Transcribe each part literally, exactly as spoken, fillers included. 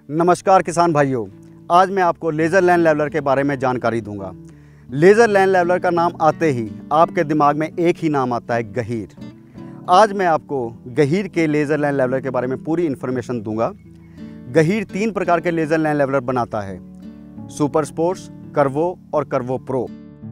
नमस्कार किसान भाइयों, आज मैं आपको लेज़र लैंड लेवलर के बारे में जानकारी दूंगा। लेज़र लैंड लेवलर का नाम आते ही आपके दिमाग में एक ही नाम आता है, गहीर। आज मैं आपको गहीर के लेज़र लैंड लेवलर के बारे में पूरी इन्फॉर्मेशन दूंगा। गहीर तीन प्रकार के लेज़र लैंड लेवलर बनाता है, सुपर स्पोर्ट्स, कर्वो और Curvo pro.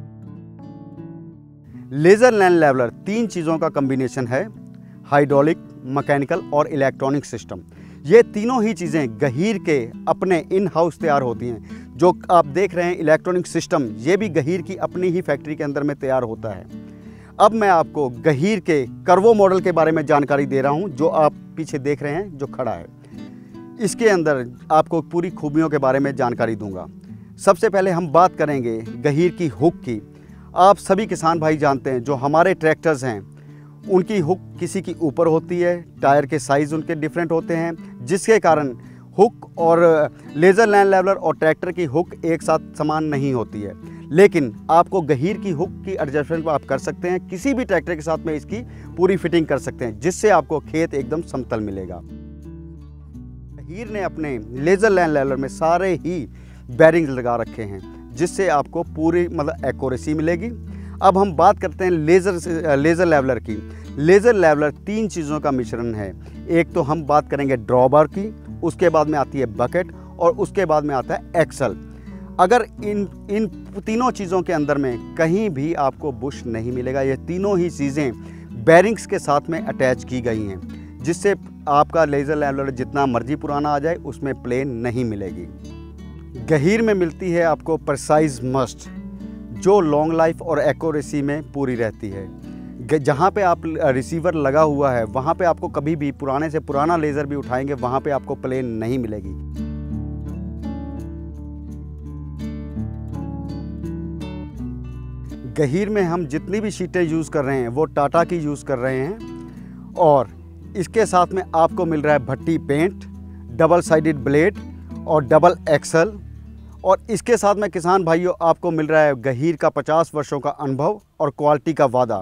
Laser land leveller तीन चीज़ों का कम्बिनेशन है, हाइड्रोलिक, मैकेनिकल और इलेक्ट्रॉनिक सिस्टम। ये तीनों ही चीज़ें गहीर के अपने इन हाउस तैयार होती हैं। जो आप देख रहे हैं इलेक्ट्रॉनिक सिस्टम, ये भी गहीर की अपनी ही फैक्ट्री के अंदर में तैयार होता है। अब मैं आपको गहीर के कर्वो मॉडल के बारे में जानकारी दे रहा हूँ, जो आप पीछे देख रहे हैं, जो खड़ा है। इसके अंदर आपको पूरी खूबियों के बारे में जानकारी दूंगा। सबसे पहले हम बात करेंगे गहीर की हुक की। आप सभी किसान भाई जानते हैं, जो हमारे ट्रैक्टर्स हैं उनकी हुक किसी की ऊपर होती है, टायर के साइज़ उनके डिफरेंट होते हैं, जिसके कारण हुक और लेज़र लैंड लेवलर और ट्रैक्टर की हुक एक साथ समान नहीं होती है। लेकिन आपको गहीर की हुक की एडजस्टमेंट आप कर सकते हैं, किसी भी ट्रैक्टर के साथ में इसकी पूरी फिटिंग कर सकते हैं, जिससे आपको खेत एकदम समतल मिलेगा। गहीर ने अपने लेज़र लैंड लेवलर में सारे ही बैरिंग्स लगा रखे हैं, जिससे आपको पूरी मतलब एक्यूरेसी मिलेगी। अब हम बात करते हैं लेज़र लेज़र लेवलर की। लेज़र लेवलर तीन चीज़ों का मिश्रण है। एक तो हम बात करेंगे ड्रॉबार की, उसके बाद में आती है बकेट और उसके बाद में आता है एक्सल। अगर इन इन तीनों चीज़ों के अंदर में कहीं भी आपको बुश नहीं मिलेगा। ये तीनों ही चीज़ें बैरिंग्स के साथ में अटैच की गई हैं, जिससे आपका लेज़र लेवलर जितना मर्जी पुराना आ जाए उसमें प्लेन नहीं मिलेगी। गहीर में मिलती है आपको प्रिसाइज मस्ट, जो लॉन्ग लाइफ और एक्यूरेसी में पूरी रहती है। जहाँ पे आप रिसीवर लगा हुआ है वहाँ पे आपको कभी भी पुराने से पुराना लेज़र भी उठाएंगे, वहाँ पे आपको प्लेन नहीं मिलेगी। गहीर में हम जितनी भी शीटें यूज़ कर रहे हैं वो टाटा की यूज़ कर रहे हैं, और इसके साथ में आपको मिल रहा है भट्टी पेंट, डबल साइडेड ब्लेड और डबल एक्सल। और इसके साथ में किसान भाइयों आपको मिल रहा है गहीर का पचास वर्षों का अनुभव और क्वालिटी का वादा।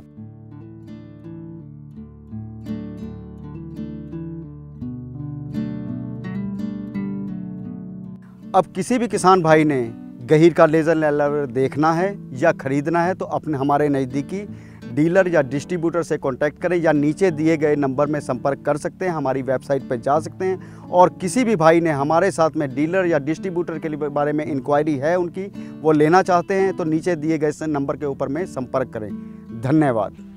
अब किसी भी किसान भाई ने गहीर का लेज़र लेवलर देखना है या ख़रीदना है तो अपने हमारे नज़दीकी डीलर या डिस्ट्रीब्यूटर से कांटेक्ट करें, या नीचे दिए गए नंबर में संपर्क कर सकते हैं। हमारी वेबसाइट पर जा सकते हैं, और किसी भी भाई ने हमारे साथ में डीलर या डिस्ट्रीब्यूटर के बारे में इंक्वायरी है उनकी, वो लेना चाहते हैं, तो नीचे दिए गए नंबर के ऊपर में संपर्क करें। धन्यवाद।